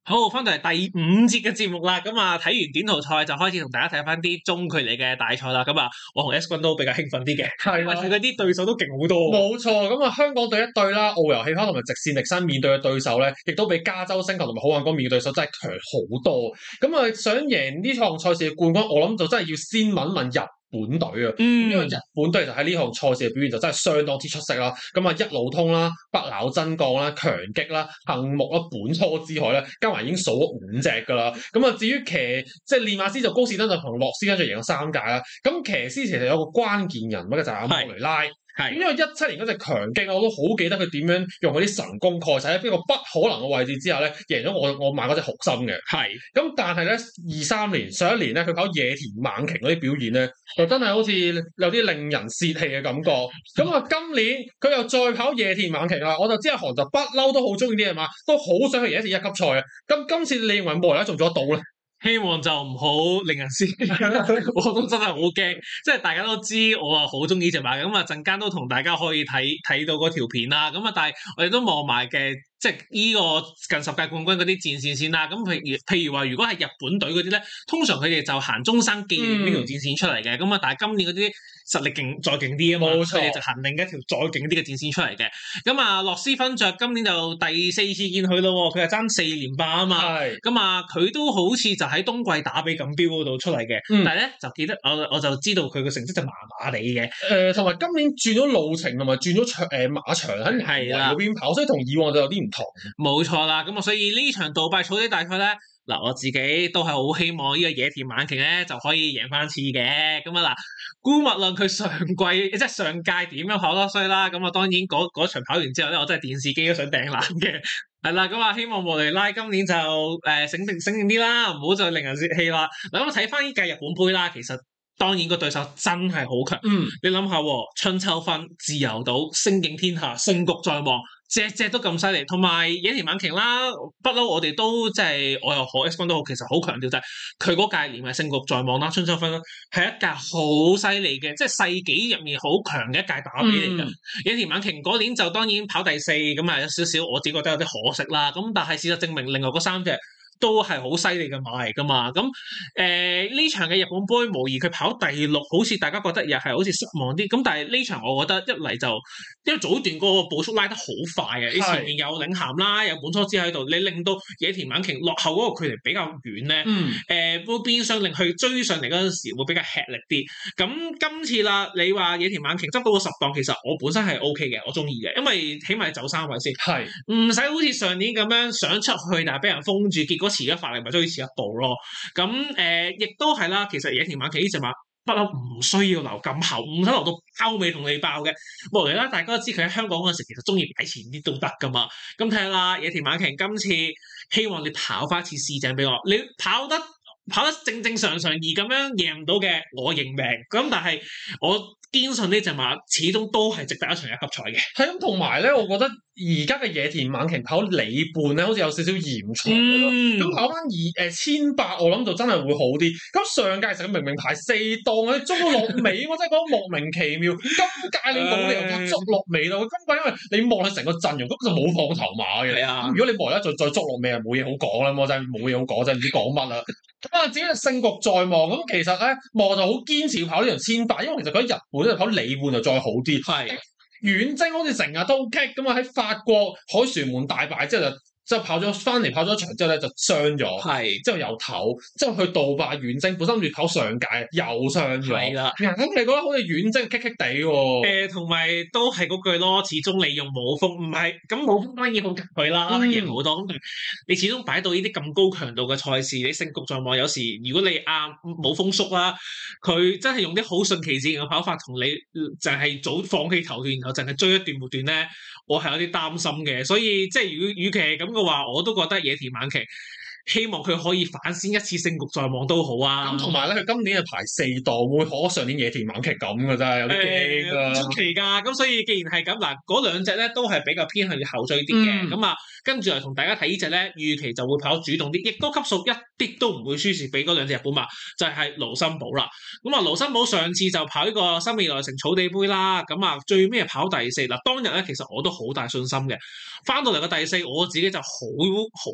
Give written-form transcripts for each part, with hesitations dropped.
好，翻到嚟第五節嘅節目啦，咁啊睇完短途賽就開始同大家睇翻啲中距離嘅大賽啦，咁啊我同 S 君都比較興奮啲嘅，因為佢嗰啲對手都勁好多。 冇錯，咁啊香港隊一隊啦，澳遊氣泡同埋直線力新面對嘅對手咧，亦都比加州星球同埋好眼光面對嘅對手真係強好多。咁啊想贏呢場賽事嘅冠軍，我諗就真係要先問問日本隊啊，因為日本隊就喺呢項賽事嘅表現就真係相當之出色啦。咁啊一路通啦、不朽真鋼啦、強擊啦、杏木啦、本初之海咧，加埋已經數咗5隻㗎啦。咁啊至於即係練馬師就高士登就同洛斯跟住贏咗3屆啦。咁騎師其實有個關鍵人物嘅就係阿莫雷拉。係，因為17年嗰隻強擊我都好記得佢點樣用嗰啲神功蓋世喺邊個不可能嘅位置之下咧，贏咗我買嗰隻紅心嘅。係，咁但係咧23年上一年咧，佢跑野田猛禽嗰啲表現咧，就真係好似有啲令人泄氣嘅感覺。咁啊，今年佢又再跑野田猛禽啦，我就知阿韓就不嬲都好中意啲嘢嘛，都好想去贏一次1級賽啊。咁今次你認為莫雷拉做唔做得到咧？ 希望就唔好令人泄氣，我都真係好驚，即係大家都知我啊好中意隻馬嘅，咁啊陣間都同大家可以睇到嗰條片啦，咁啊但係我哋都望埋嘅，即係呢個近10屆冠軍嗰啲戰線先啦，咁譬如話如果係日本隊嗰啲咧，通常佢哋就行中山紀念呢條戰線出嚟嘅，咁啊但係今年嗰啲實力再勁啲啊嘛，佢哋就行另一條再勁啲嘅戰線出嚟嘅，咁啊洛斯勳爵今年就第4次見佢咯，佢係爭4連霸啊嘛，咁啊佢都好似就喺冬季打比錦標嗰度出嚟嘅，但係咧就記得我就知道佢嘅成績就麻麻地嘅， 同埋今年轉咗路程同埋轉咗馬場喺嗰邊跑，所以同以往就有啲唔同。 冇錯啦，咁啊所以呢場杜拜草地大賽咧，嗱我自己都係好希望呢個野田猛禽咧就可以贏翻次嘅，咁啊嗱，姑勿論佢上季即係上屆點樣跑得衰啦，咁啊當然嗰場跑完之後咧，我真係電視機都想掟爛嘅。係啦，咁啊，希望莫雷拉今年就醒定啲啦，唔好再令人泄氣啦。嗱，咁睇翻呢屆日本杯啦，其實當然個對手真係好強。你諗下，春秋分、自由島、星景天下、勝局在望，隻都咁犀利。同埋野田猛禽啦，不嬲我哋都即係我又好 X 君都好，其實好強調就係佢嗰屆連係勝局在望啦，春秋分啦，係一屆好犀利嘅，即係世紀入面好強嘅一屆打比嚟㗎。野田猛禽嗰年就當然跑第4，咁啊有少少我自己覺得有啲可惜啦。咁但係事實證明，另外嗰3隻都係好犀利嘅馬嚟㗎嘛，咁呢場嘅日本杯無疑佢跑第6，好似大家覺得又係好似失望啲，咁但係呢場我覺得一嚟就因為早段個步速拉得好快嘅，你前面有領銜啦，有本初之喺度，你令到野田猛禽落後嗰個距離比較遠咧，會變相令佢追上嚟嗰陣時會比較吃力啲。咁今次啦，你話野田猛禽執到個10檔，其實我本身係 OK 嘅，我中意嘅，因為起碼走3位先，唔使好似上年咁樣想出去但係俾人封住，結果遲咗發力咪追遲一步咯。咁亦都係啦，其實野田猛禽呢隻馬不嬲唔需要留咁後，唔使留到包尾同你爆嘅。莫雷拉大家都知佢喺香港嗰陣時其實中意擺前啲都得噶嘛。咁睇下啦，野田猛禽今次希望你跑翻一次試井俾我，你跑得正正常常而咁樣贏唔到嘅，我認命。咁但係我堅信呢隻馬始終都係值得一場1級賽嘅。 係咁，同埋咧，我覺得而家嘅野田猛禽跑里半咧，好似有少少嫌長咯。咁跑翻1800，我諗就真係會好啲。咁上屆其實佢明明排4檔，你捉到落尾，我真係覺得莫名其妙。今屆你冇理由再捉落尾咯。今屆因為你望佢成個陣容，根本就冇放頭馬嘅。如果你無啦啦再捉落尾，冇嘢好講啦，我真係冇嘢好講，真係唔知講乜啦。咁啊，至於勝局在望，咁其實咧，莫就好堅持要跑呢場1800，因為其實佢喺日本咧跑里半就再好啲。遠征好似成日都棘咁啊，喺法國凱旋門大敗之後就跑咗翻嚟，跑咗一場之後咧就傷咗，之後又唞，之後去杜拜遠征，本身諗住跑上屆又傷咗。係啦，咁你覺得好似遠征棘棘地喎？ 同埋都係嗰句咯，始終你用武豐唔係咁武豐當然好強佢啦，贏好多。咁你始終擺到呢啲咁高強度嘅賽事，你勝局在望。有時如果你武豐叔啦，佢真係用啲好順其自然嘅跑法，同你淨係早放棄頭段，然後淨係追一段末段咧，我係有啲擔心嘅。所以即係與其係咁嘅話，我都覺得野田猛禽希望佢可以反先一次勝局在望都好啊。 咁同埋咧，佢今年係排4檔，會可上年野田猛禽咁嘅真係有啲驚啊！ 出奇㗎。咁所以既然係咁嗱，嗰兩隻咧都係比較偏向於後追啲嘅。咁跟住嚟同大家睇呢隻咧，預期就會跑主動啲，亦都級數一啲都唔會輸蝕俾嗰兩隻日本馬，就係盧森堡啦。咁啊，盧森堡上次就跑呢個新未來城草地杯啦，咁啊最尾跑第4嗱。當日咧其實我都好大信心嘅，翻到嚟個第4我自己就好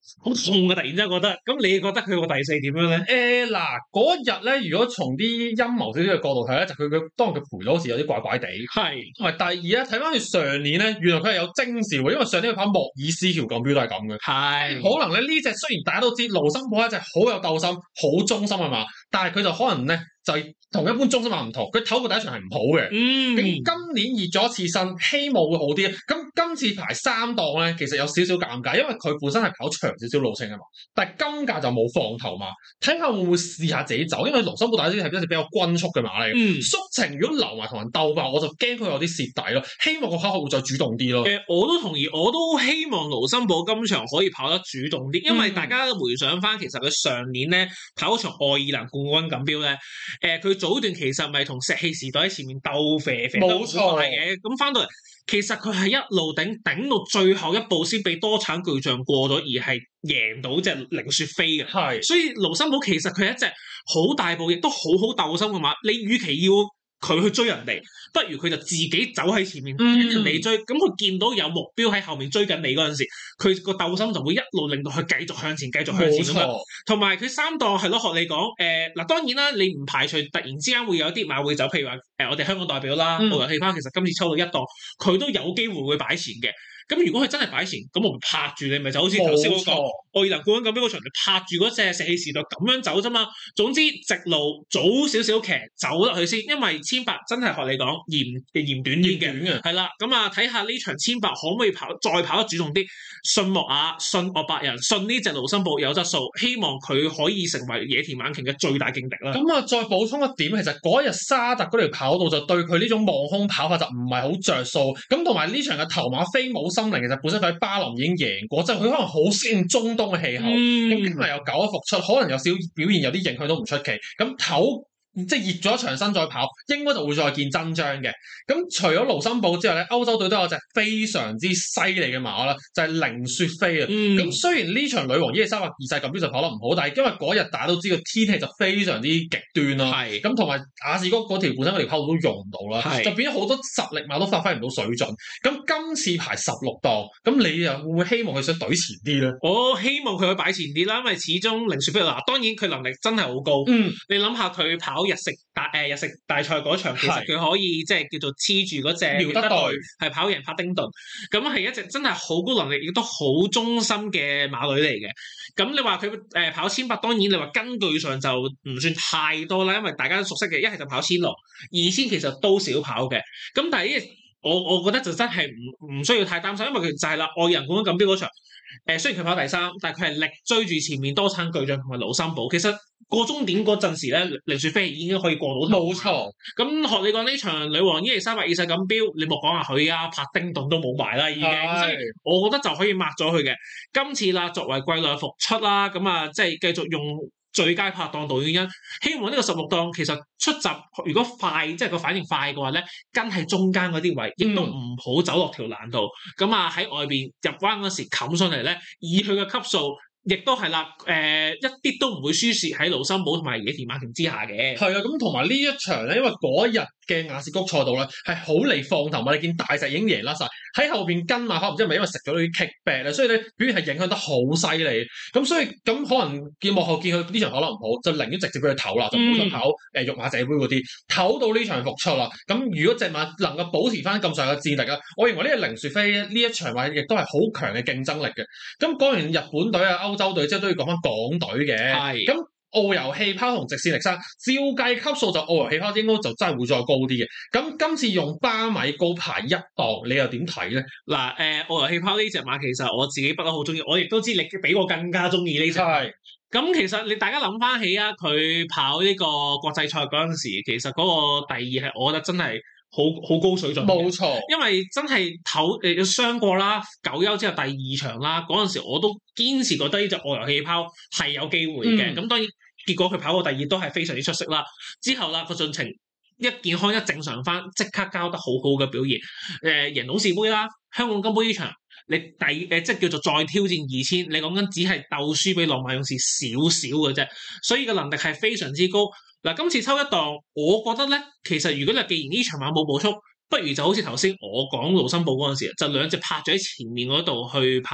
好痛啊！突然之間覺得，咁你覺得佢個第四點樣咧？ 嗱嗰日咧，如果從啲陰謀少少嘅角度睇咧，就佢當佢賠咗好似有啲怪怪地。 係， 同埋第二咧，睇翻佢上年咧，原來佢係有徵兆嘅，因為上年佢跑莫爾斯橋錦標都係咁嘅。 係， 可能咧呢隻雖然大家都知盧森堡係一隻好有鬥心、好忠心嘅馬，但係佢就可能咧就係同一般忠心馬唔同，佢唞過第一場係唔好嘅。咁今年熱咗一次身，希望會好啲。咁今次排3檔咧，其實有少少尷尬，因為佢本身係跑長少少路程嘅嘛，但係今屆就冇放頭馬，睇下會唔會試下自己走，因為盧森堡大家知係一隻比較均速嘅馬嚟。宿情如果留埋同人鬥爆，我就驚佢有啲蝕底咯。希望個跑會再主動啲咯。 我都同意，我都希望盧森堡今場可以跑得主動啲，因為大家回想翻，其實佢上年咧跑嗰場愛爾蘭冠軍錦標咧，佢早段其實咪同石器時代喺前面鬥啡啡， 冇錯嘅，咁翻到嚟其實佢係一路頂到最後一步先俾多產巨象過咗，而係贏到隻凌雪飛嘅。 係， 所以盧森堡其實佢係一隻好大步，亦都好鬥心嘅馬。你與其要佢去追人哋，不如佢就自己走喺前面，人哋追。咁佢見到有目標喺後面追緊你嗰陣時，佢個鬥心就會一路令到佢繼續向前咁樣。同埋佢3檔係咯，學你講，嗱當然啦，你唔排除突然之間會有啲馬會走，譬如話我哋香港代表啦，澳遊氣泡其實今次抽到1檔，佢都有機會會擺前嘅。咁如果佢真係擺前，咁我咪拍住你，咪就好似頭先我講愛爾蘭冠軍錦標嗰場，你拍住嗰隻石器時代咁樣走啫嘛。總之直路早少少騎走落去先，因為1800真係學你講嫌短啲嘅，係啦。咁啊睇下呢場1800可唔可以再跑得主動啲，信莫雅、信岳伯仁、信呢隻盧森堡有質素，希望佢可以成為野田猛禽嘅最大勁敵啦。 咁啊，再補充一點，其實嗰日沙特嗰條跑道就對佢呢種望空跑法就唔係好着數。咁同埋呢場嘅頭馬飛舞心靈，其實本身佢喺巴林已經贏過，即係佢可能好適應中東嘅氣候。咁今日又久一復出，可能有少表現有啲影響都唔出奇。咁即係熱咗一場身再跑，應該就會再見真章嘅。咁除咗盧森堡之外咧，歐洲隊都有隻非常之犀利嘅馬啦，就係凌雪飛啊。咁雖然呢場女王伊利沙伯2世錦標就跑得唔好，但係因為嗰日大家都知個天氣就非常之極端啦。咁同埋亞士谷嗰條本身嗰條跑道都用唔到啦，就變咗好多實力馬都發揮唔到水準。咁今次排16檔，咁你又會唔會希望佢想隊前啲咧？ 我希望佢去擺前啲啦，因為始終凌雪飛嗱，當然佢能力真係好高。你諗下佢跑日食大賽嗰場，其實佢可以即係叫做黐住嗰隻苗德隊，係跑贏帕丁頓，咁係一隻真係好高能力，亦都好忠心嘅馬女嚟嘅。咁你話佢跑1800，當然你話根據上就唔算太多啦，因為大家都熟悉嘅，一係就跑1600、2000其實都少跑嘅。咁但係我覺得就真係唔需要太擔心，因為佢就係啦，愛爾蘭冠軍錦標嗰場，雖然佢跑第3，但係佢係力追住前面多產巨象同埋盧森堡。其實過終點嗰陣時咧，凌雪飛已經可以過到頭。冇錯。咁學你講呢場女王伊利沙伯2世錦標，你莫講下佢啊，帕丁頓都冇埋啦已經，所以我覺得就可以抹咗佢嘅。今次啦，作為季內復出啦，咁啊即係繼續用最佳拍檔導演因，希望呢個16檔其實出閘如果快，即係個反應快嘅話咧，跟係中間嗰啲位，亦都唔好走落條欄度。咁啊喺外邊入彎嗰時冚上嚟咧，以佢嘅級數。亦都係啦，一啲都唔會輸蝕喺盧森堡同埋野田馬田之下嘅。 係啊，咁同埋呢一場咧，因為嗰日嘅亞士谷賽道咧係好嚟放頭馬，你見大石已經贏甩晒，喺後邊跟馬，可能唔知係咪因為食咗啲 kickback 咧，所以咧表現係影響得好犀利。咁所以咁可能幕後見佢呢場可能唔好，就寧願直接俾佢唞啦，就唔好再跑育馬者杯嗰啲，唞到呢場復出啦。咁如果隻馬能夠保持翻咁上下嘅戰力啊，我認為呢個凌雪飛呢一場馬亦都係好強嘅競爭力嘅。咁講完日本隊啊、歐洲隊之後，都要講翻港隊嘅。咁澳遊氣泡同直線力山，照計級數就澳遊氣泡應該就真係會再高啲嘅。咁今次用巴米高排1檔，你又點睇咧？ 嗱，澳遊氣泡呢隻馬其實我自己不嬲好中意，我亦都知你比我更加中意呢隻。咁其實你大家諗翻起啊，佢跑呢個國際賽嗰陣時，其實嗰個第2係我覺得真係好高水準。冇錯，因為真係傷過啦，9休之後第2場啦，嗰陣時我都堅持覺得呢隻澳遊氣泡係有機會嘅。咁當然結果佢跑過第2都係非常之出色啦。之後啦個進程一健康一正常翻，即刻交得好好嘅表現。贏董事杯啦，香港金杯呢場。你即係叫做再挑戰2000，你講緊只係鬥輸俾浪漫勇士少少嘅啫，所以個能力係非常之高。嗱，今次抽1檔，我覺得咧，其實如果你既然呢場馬冇步速，不如就好似頭先我講盧森堡嗰陣時，就2隻拍咗喺前面嗰度去跑，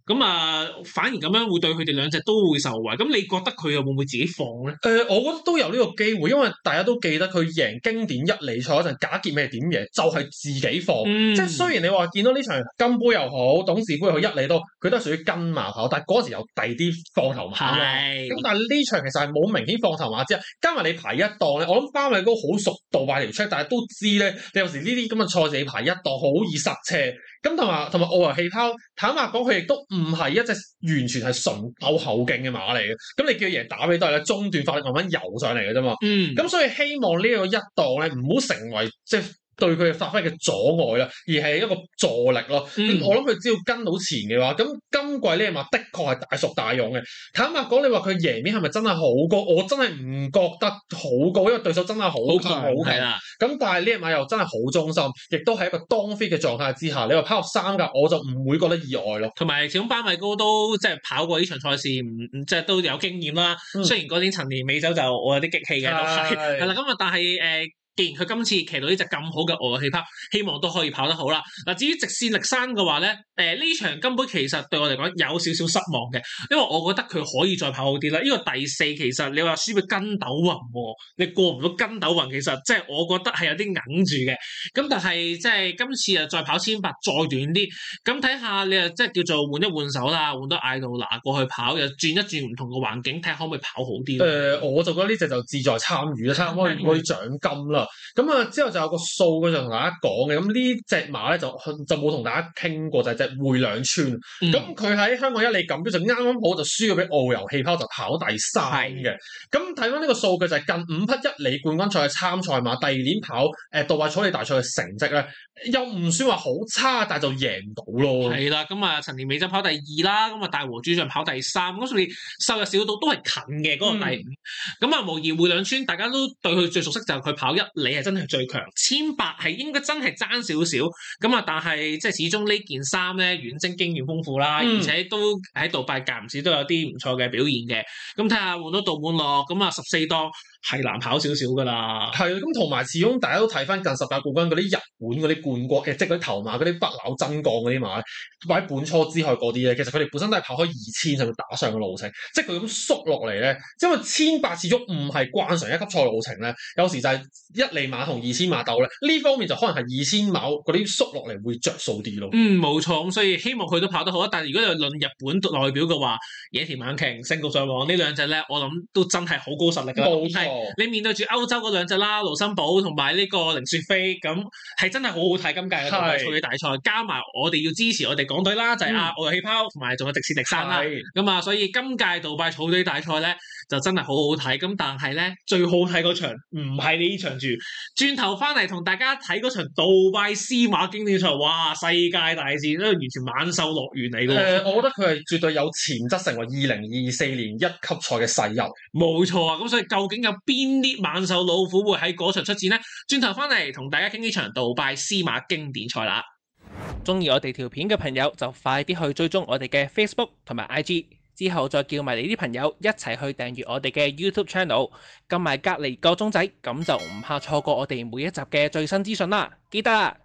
咁反而咁樣會對佢哋兩隻都會受惠。咁你覺得佢又會唔會自己放咧？ 我覺得都有呢個機會，因為大家都記得佢贏經典一哩賽嗰陣，賈傑美係點贏，就係自己放。即係雖然你話見到呢場金杯又好，董事杯又好，一哩都佢都係屬於跟馬跑，但係嗰時有第二啲放頭馬啦。咁但係呢場其實係冇明顯放頭馬之後，加埋你排一檔咧，我諗巴米高好熟杜拜條出，但係都知咧，你有時呢啲咁嘅賽事你排一檔好易塞車。咁同埋奧遊氣泡，坦白講佢亦都唔係一隻完全係純鬥後勁嘅馬嚟嘅。咁你叫佢贏打比都係咧，中段發力慢慢游上嚟嘅啫嘛。咁所以希望呢個一檔咧唔好成為即係對佢嘅發揮嘅阻礙啦，而係一個助力咯。我諗佢只要跟到前嘅話，咁今季呢隻馬的確係大熟大勇嘅。坦白講，你話佢贏面係咪真係好高？我真係唔覺得好高，因為對手真係好強好強。咁但係呢隻馬又真係好忠心，亦都係一個當 fit 嘅狀態之下，你話跑入3甲，我就唔會覺得意外咯。 同埋始終巴米高都即係跑過呢場賽事，即係都有經驗啦。雖然嗰年陳年美酒就我有啲激氣嘅，都係啦。咁但係既然佢今次騎到呢隻咁好嘅奧遊氣泡，希望都可以跑得好啦。嗱，至於直線力山嘅話咧，呢場金杯其實對我嚟講有少少失望嘅，因為我覺得佢可以再跑好啲啦。呢個第4其實你話輸俾筋斗雲喎，你過唔到筋斗雲，其實即係我覺得係有啲硬住嘅。咁但係即係今次再跑1800再短啲，咁睇下你即係叫做換一換手啦，換到艾杜拿過去跑，又轉一轉唔同嘅環境，睇下可唔可以跑好啲。 我就覺得呢隻就志在參與啦，參與嗰啲獎金啦。咁之後就有個數據就同大家講嘅，咁呢隻馬咧就冇同大家傾過，就係隻匯兩村。咁佢喺香港一哩錦標就啱啱好就輸咗俾奧遊氣泡，就跑第3嘅。咁睇翻呢個數據就係近5匹一哩冠軍賽嘅參賽馬，第2年跑杜拜草地大賽嘅成績咧，又唔算話好差，但係就贏唔到咯。 係啦，咁陳年美酒跑第2啦，咁大和主將跑第3，咁所以收入少到都係近嘅嗰個第5。咁無疑匯兩村大家都對佢最熟悉就係佢跑一哩係真係最強，1800係應該真係爭少少。咁但係即係始終呢件衫咧，遠征經驗豐富啦，而且都喺杜拜間唔時都有啲唔錯嘅表現嘅。咁睇下換到杜滿樂，咁14檔係難跑少少噶啦。 係咁同埋始終大家都睇翻近10屆冠軍嗰啲日本嗰啲冠國嘅，即係嗰啲頭馬嗰啲不朽真鋼嗰啲馬，或者本初之海嗰啲咧，其實佢哋本身都係跑開2000就打上嘅路程，即係佢咁縮落嚟咧，因為1800始終唔係慣常一級賽路程咧，有時就係一哩馬同2000馬鬥咧，呢方面就可能係2000馬嗰啲縮落嚟會着數啲咯。 冇錯，咁所以希望佢都跑得好。但係如果你論日本代表嘅話，野田猛瓊、勝局上皇呢兩隻咧，我諗都真係好高實力㗎。 冇錯， 你面對住歐洲嗰兩隻啦，盧森堡同埋呢個凌雪飛，咁係真係好好睇今屆嘅杜拜草地大賽。加埋我哋要支持我哋港隊啦，就係奧遊氣泡同埋仲有迪士迪山啦。咁所以今屆杜拜草地大賽咧就真係好好睇。咁但係咧最好睇嗰場唔係呢場住，轉頭翻嚟同大家睇嗰場杜拜司馬經典賽，哇！世界大戰都完全猛獸樂園嚟㗎。 我覺得佢係絕對有潛質成為2024年1級賽嘅世人。 冇錯啊！咁所以究竟有邊啲猛獸老虎會喺嗰場出戰呢？轉頭翻嚟同大家傾呢場杜拜司馬經典賽啦。中意我哋條片嘅朋友就快啲去追蹤我哋嘅 Facebook 同埋 IG， 之後再叫埋你啲朋友一齊去訂閱我哋嘅 YouTube Channel， 撳埋隔離個鐘仔，咁就唔怕錯過我哋每一集嘅最新資訊啦！記得